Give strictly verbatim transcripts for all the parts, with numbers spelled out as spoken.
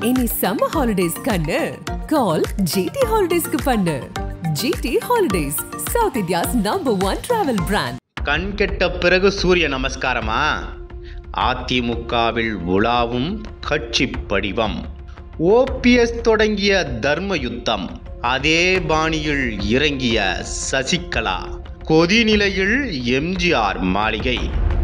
இனி summer holidays கண்ணு கால் GT ஹாலிடேஸ்க்கு பண்ணு. GT holidays, south India's number one travel brand. கண் கெட்ட பிறகு சூரிய நமஸ்காரமா? அதிமுகவில் உலாவும் கட்சி படிவம். ஓபிஎஸ் தொடங்கிய தர்ம யுத்தம். அதே பாணியில் இறங்கிய சசிகலா. கொதிநிலையில் எம்ஜிஆர் மாளிகை.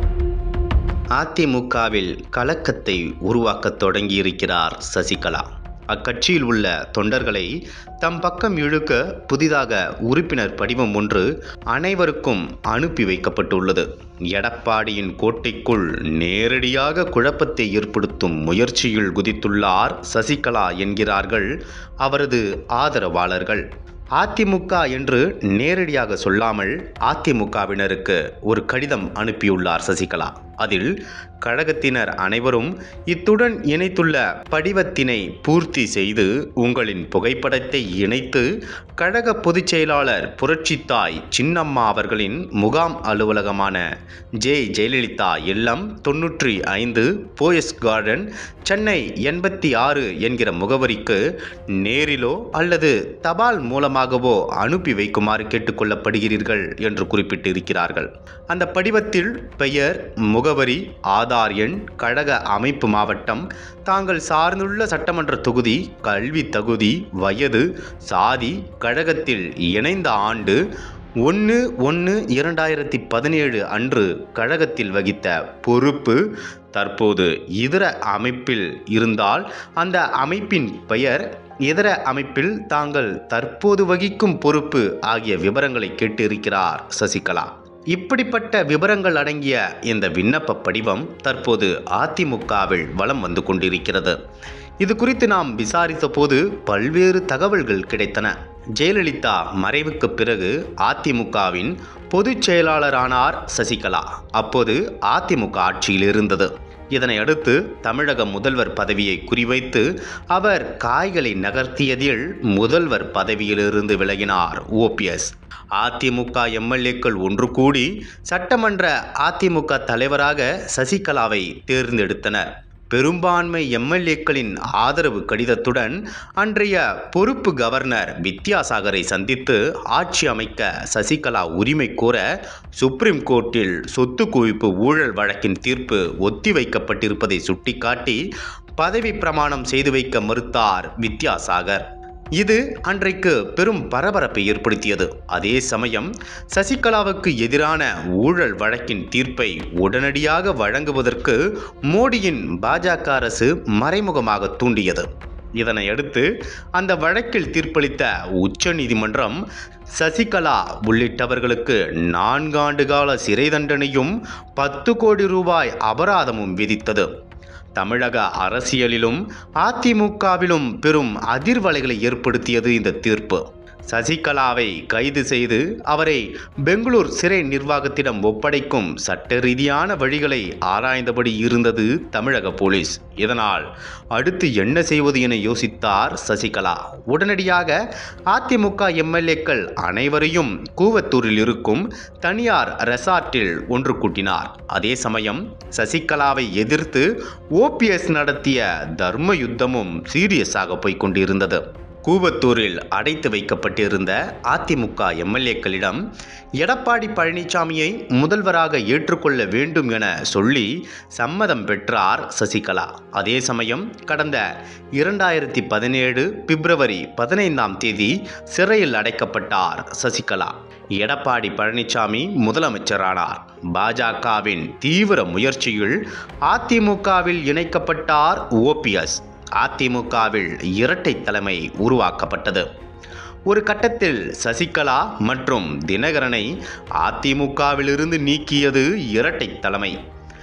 அதிமுகவில் கலக்கத்தை உருவாக்க தொடங்கியிருக்கிறார் சசிகலா. அக்கட்சியில் உள்ள தொண்டர்களை தம் பக்கம் இழுக்க புதிதாக உறுப்பினர் படிவம் ஒன்று அனைவருக்கும் அனுப்பி வைக்கப்பட்டுள்ளது. எடப்பாடியின் கோட்டைக்குள் நேரடியாக குழப்பத்தை ஏற்படுத்தும் முயற்சியில் குதித்துள்ளார் சசிகலா என்கிறார்கள் அவரது ஆதரவாளர்கள். அதிமுக என்று நேரடியாக சொல்லாமல் அதிமுகவினருக்கு ஒரு கடிதம் அனுப்பியுள்ளார் சசிகலா. அதில் கழகத்தினர் அனைவரும் இத்துடன் இணைத்துள்ள படிவத்தினை பூர்த்தி செய்து உங்களின் புகைப்படத்தை இணைத்து கழக பொதுச் செயலாளர் புரட்சித்தாய் சின்னம்மா அவர்களின் முகாம் அலுவலகமான ஜே ஜெயலலிதா இல்லம் தொன்னூற்றி ஐந்து போயஸ் கார்டன் சென்னை எண்பத்தி ஆறு என்கிற முகவரிக்கு நேரிலோ அல்லது தபால் மூலமாகவோ அனுப்பி வைக்குமாறு கேட்டுக்கொள்ளப்படுகிறீர்கள் என்று குறிப்பிட்டிருக்கிறார்கள். அந்த படிவத்தில் பெயர், முகவரி, ஆதார் எண், கழக அமைப்பு மாவட்டம், தாங்கள் சார்ந்துள்ள சட்டமன்ற தொகுதி, கல்வி தகுதி, வயது, சாதி, கழகத்தில் இணைந்த ஆண்டு, ஒன்று ஒன்று இரண்டாயிரத்தி பதினேழு அன்று கழகத்தில் வகித்த பொறுப்பு, தற்போது இதர அமைப்பில் இருந்தால் அந்த அமைப்பின் பெயர், இதர அமைப்பில் தாங்கள் தற்போது வகிக்கும் பொறுப்பு ஆகிய விவரங்களை கேட்டிருக்கிறார் சசிகலா. இப்படிப்பட்ட விவரங்கள் அடங்கிய இந்த விண்ணப்ப படிவம் தற்போது அதிமுகவில் வலம் வந்து கொண்டிருக்கிறது. இது குறித்து நாம் விசாரித்த போது பல்வேறு தகவல்கள் கிடைத்தன. ஜெயலலிதா மறைவுக்கு பிறகு அதிமுகவின் பொதுச் செயலாளரானார் சசிகலா. அப்போது அதிமுக ஆட்சியில் இருந்தது. இதனை அடுத்து தமிழக முதல்வர் பதவியை குறிவைத்து அவர் காய்களை நகர்த்தியதில் முதல்வர் பதவியிலிருந்து விலகினார் ஓபிஎஸ். அதிமுக எம்எல்ஏக்கள் ஒன்று கூடி சட்டமன்ற அதிமுக தலைவராக சசிகலாவை தேர்ந்தெடுத்தனர். பெரும்பான்மை எம்எல்ஏக்களின் ஆதரவு கடிதத்துடன் அன்றைய பொறுப்பு கவர்னர் வித்யாசாகரை சந்தித்து ஆட்சி அமைக்க சசிகலா உரிமை கோர சுப்ரீம் கோர்ட்டில் சொத்து குவிப்பு ஊழல் வழக்கின் தீர்ப்பு ஒத்திவைக்கப்பட்டிருப்பதை சுட்டிக்காட்டி பதவி பிரமாணம் செய்து வைக்க மறுத்தார் வித்யாசாகர். இது அன்றைக்கு பெரும் பரபரப்பை ஏற்படுத்தியது. அதே சமயம் சசிகலாவுக்கு எதிரான ஊழல் வழக்கின் தீர்ப்பை உடனடியாக வழங்குவதற்கு மோடியின் பாஜக அரசு மறைமுகமாக தூண்டியது. இதனையடுத்து அந்த வழக்கில் தீர்ப்பளித்த உச்ச நீதிமன்றம் சசிகலா உள்ளிட்டவர்களுக்கு நான்காண்டு கால சிறை தண்டனையும் பத்து கோடி ரூபாய் அபராதமும் விதித்தது. தமிழக அரசியலிலும் அதிமுகவிலும் பெரும் அதிர்வலைகளை ஏற்படுத்தியது இந்த தீர்ப்பு. சசிகலாவை கைது செய்து அவரை பெங்களூர் சிறை நிர்வாகத்திடம் ஒப்படைக்கும் சட்ட ரீதியான வழிகளை ஆராய்ந்தபடி இருந்தது தமிழக போலீஸ். இதனால் அடுத்து என்ன செய்வது என யோசித்தார் சசிகலா. உடனடியாக அதிமுக எம்எல்ஏக்கள் அனைவரையும் கூவத்தூரில் இருக்கும் தனியார் ரெசார்ட்டில் ஒன்று கூட்டினார். அதே சமயம் சசிகலாவை எதிர்த்து ஓபிஎஸ் நடத்திய தர்ம யுத்தமும் சீரியஸாக போய்கொண்டிருந்தது. கூவத்தூரில் அடைத்து வைக்கப்பட்டிருந்த அதிமுக எம்எல்ஏக்களிடம் எடப்பாடி பழனிசாமியை முதல்வராக ஏற்றுக்கொள்ள வேண்டும் என சொல்லி சம்மதம் பெற்றார் சசிகலா. அதே சமயம் கடந்த இரண்டாயிரத்தி பதினேழு பிப்ரவரி பதினைந்தாம் தேதி சிறையில் அடைக்கப்பட்டார் சசிகலா. எடப்பாடி பழனிசாமி முதலமைச்சரானார். பாஜகவின் தீவிர முயற்சியில் அதிமுகவில் இணைக்கப்பட்டார் ஓபிஎஸ். அதிமுகவில் இரட்டை தலைமை உருவாக்கப்பட்டது. ஒரு கட்டத்தில் சசிகலா மற்றும் தினகரனை அதிமுகவிலிருந்து நீக்கியது இரட்டை தலைமை.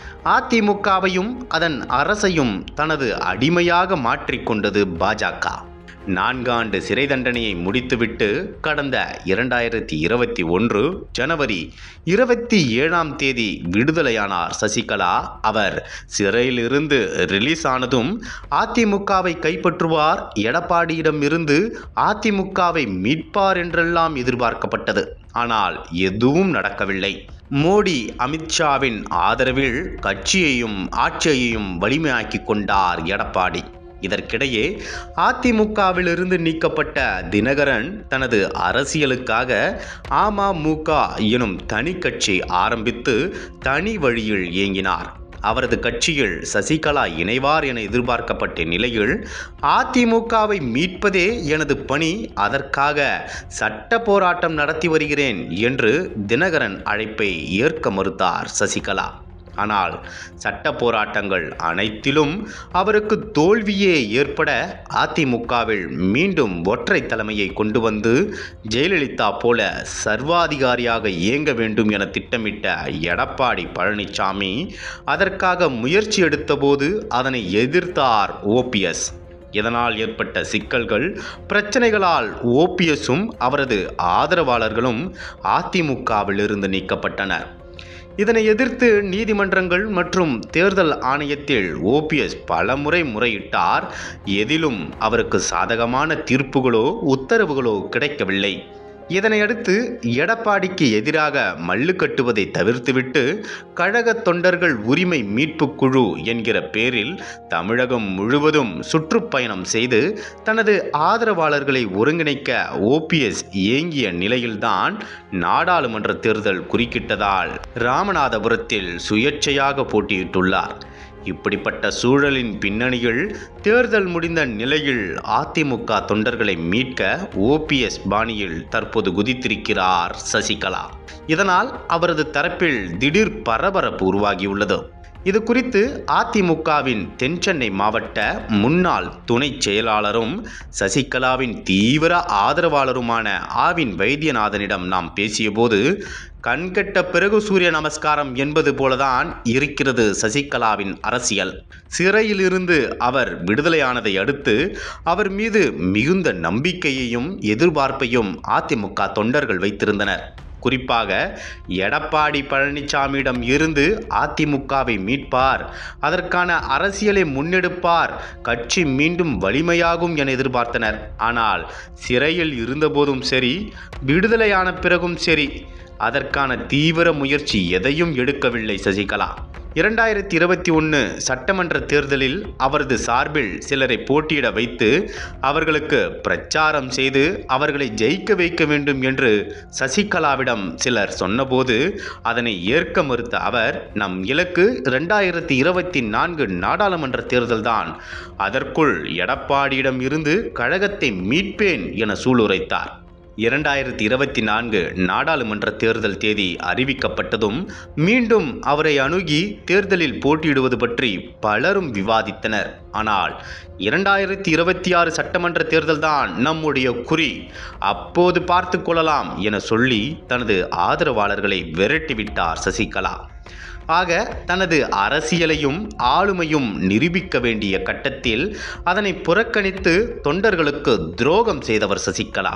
அதிமுகவையும் அதன் அரசையும் தனது அடிமையாக மாற்றிக்கொண்டது பாஜக. நான்காண்டு சிறை தண்டனையை முடித்துவிட்டு கடந்த இரண்டாயிரத்தி இருபத்தி ஒன்று ஜனவரி இருபத்தி ஏழாம் தேதி விடுதலையானார் சசிகலா. அவர் சிறையிலிருந்து ரிலீஸ் ஆனதும் அதிமுகவை கைப்பற்றுவார், எடப்பாடியிடம் இருந்து அதிமுகவை மீட்பார் என்றெல்லாம் எதிர்பார்க்கப்பட்டது. ஆனால் எதுவும் நடக்கவில்லை. மோடி, அமித்ஷாவின் ஆதரவில் கட்சியையும் ஆட்சியையும் வலிமையாக்கி கொண்டார் எடப்பாடி. இதற்கிடையே அதிமுகவிலிருந்து நீக்கப்பட்ட தினகரன் தனது அரசியலுக்காக அமமுக எனும் தனி கட்சி ஆரம்பித்து தனி வழியில் இயங்கினார். அவரது கட்சியில் சசிகலா இணைவார் என எதிர்பார்க்கப்பட்ட நிலையில் அதிமுகவை மீட்பதே எனது பணி, அதற்காக சட்ட போராட்டம் நடத்தி வருகிறேன் என்று தினகரன் அழைப்பை ஏற்க மறுத்தார் சசிகலா. ஆனால் சட்ட போராட்டங்கள் அனைத்திலும் அவருக்கு தோல்வியே ஏற்பட அதிமுகவில் மீண்டும் ஒற்றை தலைமையை கொண்டு வந்து ஜெயலலிதா போல சர்வாதிகாரியாக இயங்க வேண்டும் என திட்டமிட்ட எடப்பாடி பழனிசாமி அதற்காக முயற்சி எடுத்தபோது அதனை எதிர்த்தார் ஓபிஎஸ். இதனால் ஏற்பட்ட சிக்கல்கள், பிரச்சனைகளால் ஓபிஎஸும் அவரது ஆதரவாளர்களும் அதிமுகவிலிருந்து நீக்கப்பட்டனர். இதனை எதிர்த்து நீதிமன்றங்கள் மற்றும் தேர்தல் ஆணையத்தில் ஓபிஎஸ் பலமுறை முறையிட்டார். எதிலும் அவருக்கு சாதகமான தீர்ப்புகளோ உத்தரவுகளோ கிடைக்கவில்லை. இதனையடுத்து எடப்பாடிக்கு எதிராக மல்லு கட்டுவதை தவிர்த்துவிட்டு கழக தொண்டர்கள் உரிமை மீட்பு குழு என்கிற பேரில் தமிழகம் முழுவதும் சுற்றுப்பயணம் செய்து தனது ஆதரவாளர்களை ஒருங்கிணைக்க ஓபிஎஸ் இயங்கிய நிலையில்தான் நாடாளுமன்ற தேர்தல் குறுக்கிட்டதால் ராமநாதபுரத்தில் சுயேட்சையாக போட்டியிட்டுள்ளார். இப்படிப்பட்ட சூழலின் பின்னணியில் தேர்தல் முடிந்த நிலையில் அதிமுக தொண்டர்களை மீட்க ஓபிஎஸ் பாணியில் தற்போது குதித்திருக்கிறார் சசிகலா. இதனால் அவரது தரப்பில் திடீர் பரபரப்பு உருவாகியுள்ளது. இது குறித்து அதிமுகவின் தென்சென்னை மாவட்ட முன்னாள் துணை செயலாளரும் சசிகலாவின் தீவிர ஆதரவாளருமான ஆவின் வைத்தியநாதனிடம் நாம் பேசியபோது, கண்கட்ட பிறகு சூரிய நமஸ்காரம் என்பது போலதான் இருக்கிறது சசிகலாவின் அரசியல். சிறையில் இருந்து அவர் விடுதலையானதை அடுத்து அவர் மீது மிகுந்த நம்பிக்கையையும் எதிர்பார்ப்பையும் அதிமுக தொண்டர்கள் வைத்திருந்தனர். குறிப்பாக எடப்பாடி பழனிசாமியிடம் இருந்து அதிமுகவை மீட்பார், அதற்கான அரசியலை முன்னெடுப்பார், கட்சி மீண்டும் வலிமையாகும் என எதிர்பார்த்தனர். ஆனால் சிறையில் இருந்தபோதும் சரி, விடுதலையான பிறகும் சரி, அதற்கான தீவிர முயற்சி எதையும் எடுக்கவில்லை சசிகலா. இரண்டாயிரத்தி இருபத்தி ஒன்று சட்டமன்ற தேர்தலில் அவரது சார்பில் சிலரை போட்டியிட வைத்து அவர்களுக்கு பிரச்சாரம் செய்து அவர்களை ஜெயிக்க வைக்க வேண்டும் என்று சசிகலாவிடம் சிலர் சொன்னபோது அதனை ஏற்க மறுத்த அவர், நம் இலக்கு இரண்டாயிரத்தி இருபத்தி நான்கு நாடாளுமன்ற தேர்தல்தான், அதற்குள் எடப்பாடியிடம் இருந்து கழகத்தை மீட்பேன் என சூளுரைத்தார். இரண்டாயிரத்தி இருபத்தி நான்கு நாடாளுமன்ற தேர்தல் தேதி அறிவிக்கப்பட்டதும் மீண்டும் அவரை அணுகி தேர்தலில் போட்டியிடுவது பற்றி பலரும் விவாதித்தனர். ஆனால் இரண்டாயிரத்தி இருபத்தி ஆறு சட்டமன்ற தேர்தல்தான் நம்முடைய குறி, அப்போது பார்த்து கொள்ளலாம் என சொல்லி தனது ஆதரவாளர்களை விரட்டிவிட்டார் சசிகலா. ஆக தனது அரசியலையும் ஆளுமையும் நிரூபிக்க வேண்டிய கட்டத்தில் அதனை புறக்கணித்து தொண்டர்களுக்கு துரோகம் செய்தவர் சசிகலா.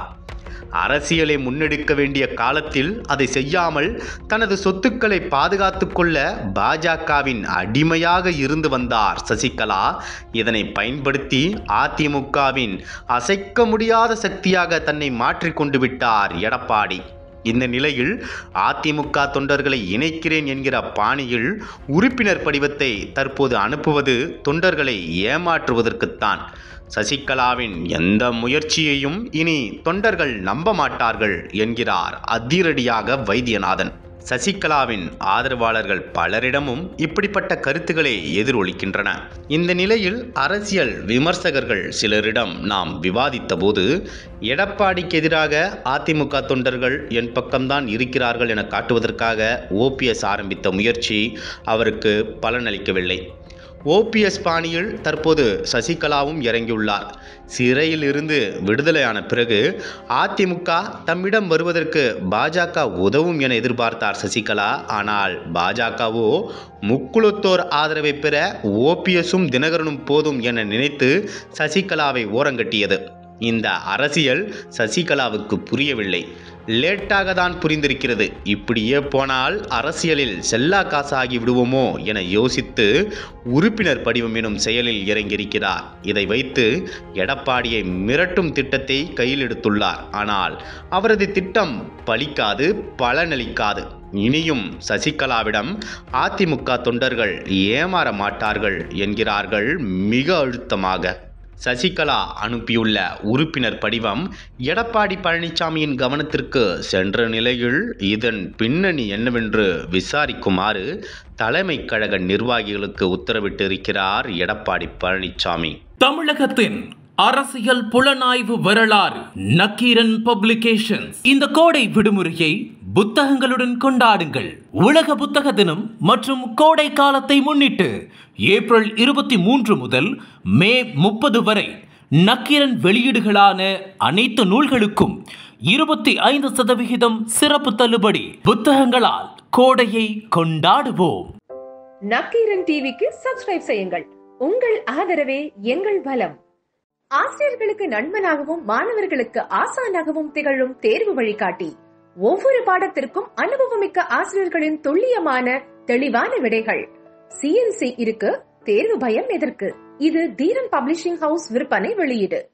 அரசியலை முன்னெடுக்க வேண்டிய காலத்தில் அதை செய்யாமல் தனது சொத்துக்களை பாதுகாத்து கொள்ள பாஜகவின் அடிமையாக இருந்து வந்தார் சசிகலா. இதனை பயன்படுத்தி அதிமுகவின் அசைக்க முடியாத சக்தியாக தன்னை மாற்றிக்கொண்டு விட்டார் எடப்பாடி. இந்த நிலையில் அதிமுக தொண்டர்களை இணைக்கிறேன் என்கிற பாணியில் உறுப்பினர் படிவத்தை தற்போது அனுப்புவது தொண்டர்களை ஏமாற்றுவதற்குத்தான். சசிகலாவின் எந்த முயற்சியையும் இனி தொண்டர்கள் நம்ப மாட்டார்கள் என்கிறார் அதிரடியாக வைத்தியநாதன். சசிகலாவின் ஆதரவாளர்கள் பலரிடமும் இப்படிப்பட்ட கருத்துக்களை எதிரொலிக்கின்றன. இந்த நிலையில் அரசியல் விமர்சகர்கள் சிலரிடம் நாம் விவாதித்த போது, எடப்பாடிக்கு எதிராக அதிமுக தொண்டர்கள் என் பக்கம்தான் இருக்கிறார்கள் என காட்டுவதற்காக ஓபிஎஸ் ஆரம்பித்த முயற்சி அவருக்கு பலனளிக்கவில்லை. ஓபிஎஸ் பாணியில் தற்போது சசிகலாவும் இறங்கியுள்ளார். சிறையில் இருந்து விடுதலையான பிறகு அதிமுக தம்மிடம் வருவதற்கு பாஜக உதவும் என எதிர்பார்த்தார் சசிகலா. ஆனால் பாஜகவோ முக்குளத்தோர் ஆதரவை பெற ஓபிஎஸும் தினகரனும் போதும் என நினைத்து சசிகலாவை ஓரங்கட்டியது. இந்த அரசியல் சசிகலாவுக்கு புரியவில்லை. லேட்டாக தான் புரிந்திருக்கிறது. இப்படியே போனால் அரசியலில் செல்லா காசாகி விடுவோமோ என யோசித்து உறுப்பினர் படிவம் எனும் செயலில் இறங்கியிருக்கிறார். இதை வைத்து எடப்பாடியை மிரட்டும் திட்டத்தை கையில் எடுத்துள்ளார். ஆனால் அவரது திட்டம் பலிக்காது, பலனளிக்காது. இனியும் சசிகலாவிடம் அதிமுக தொண்டர்கள் ஏமாற மாட்டார்கள் என்கிறார்கள் மிக அழுத்தமாக. சசிகலா அனுப்பியுள்ள உறுப்பினர் படிவம் எடப்பாடி பழனிசாமியின் கவனத்திற்கு சென்ற நிலையில் இதன் பின்னணி என்னவென்று விசாரிக்குமாறு தலைமை கழக நிர்வாகிகளுக்கு உத்தரவிட்டிருக்கிறார் எடப்பாடி பழனிசாமி. தமிழகத்தின் அரசியல் புலனாய்வு வரலாறு நக்கீரன் பப்ளிகேஷன்ஸ். இந்த கோடை விடுமுறையை புத்தகங்களுடன் கொண்டாடுங்கள். உலக புத்தக தினம் மற்றும் கோடை காலத்தை முன்னிட்டு ஏப்ரல் இருபத்தி மூன்று முதல் மே முப்பது வரை நக்கீரன் வெளியீடுகளான அனைத்து நூல்களுக்கும் இருபத்தி ஐந்து சதவிகிதம் சிறப்பு தள்ளுபடி. புத்தகங்களால் கோடையை கொண்டாடுவோம். நக்கீரன் டிவிக்கு சப்ஸ்கிரைப் செய்யுங்கள். உங்கள் ஆதரவே எங்கள் பலம். ஆசிரியர்களுக்கு நண்பனாகவும் மாணவர்களுக்கு ஆசானாகவும் திகழும் தேர்வு வழிகாட்டி. ஒவ்வொரு பாடத்திற்கும் அனுபவமிக்க ஆசிரியர்களின் துல்லியமான தெளிவான விடைகள். சிஎன்சி இருக்கு, தேர்வு பயம் எதற்கு? இது தீரன் பப்ளிஷிங் ஹவுஸ் விற்பனை வெளியீடு.